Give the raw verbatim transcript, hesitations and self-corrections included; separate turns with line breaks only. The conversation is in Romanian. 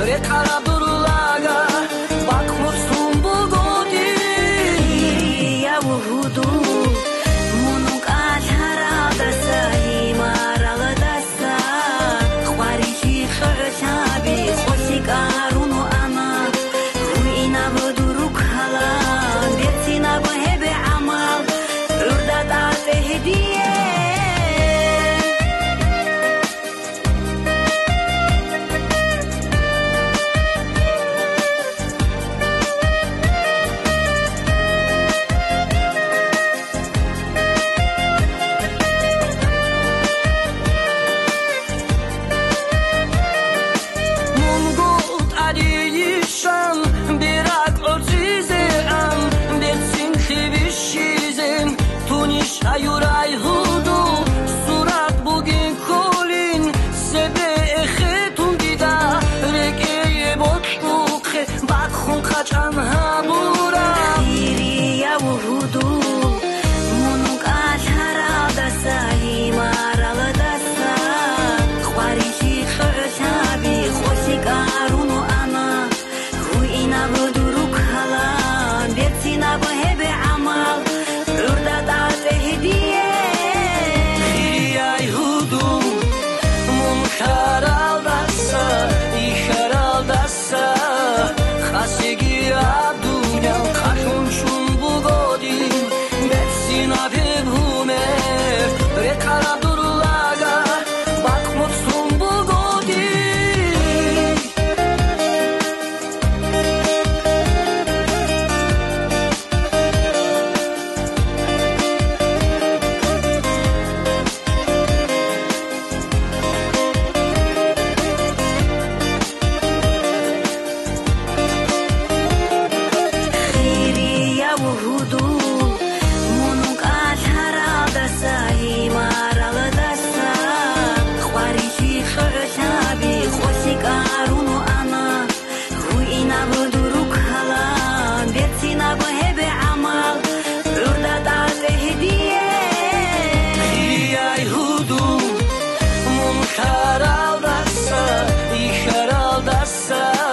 Rekaraburlaga bakmutsun bu godi ya vuhudu munuk atarada saymaralada sa khwarihi khashabi khosikarunu ana ruina buduru khala betina bahebe amal urdada tehdiye Ayuray hudu surat bugün kolin sebe ekhetun dida regeye botluk bakhun kaçan habura diriya hudu munuk atarada saymaralada sa khwarihi khashabi khosikarunu ana ruina buduru khala betina bahebe amal urdada tehdiye Khiriyay hudum munkaraldasa ikharaldasa khasigi adunyal khashunshun bugodin betsina bebhume rekaradurlaga bakmutsun bugodin Hudu munuk atarada saymaralada sa khwarihi khashabi khosikarunu ana ruina buduru khala betina bahebe amal urdada tehdiye Khiriyay hudum munkaraldasa ikharaldasa